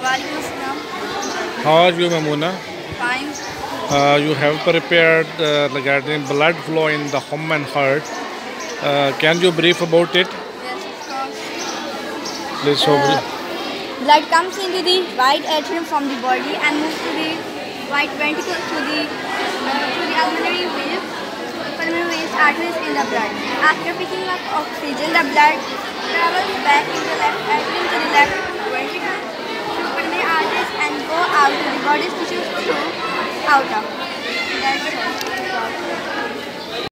Walaikum Assalam. How are you, Mehmoona? Fine. You have prepared regarding blood flow in the human heart. Can you brief about it? Yes, of course. Please show me. Blood comes into the right atrium from the body and moves to the right ventricle through the pulmonary veins, arteries in the blood. After picking up oxygen, the blood travels back in the left atrium to the left ventricle through pulmonary arteries and go out to the body's tissues through aorta. That's all.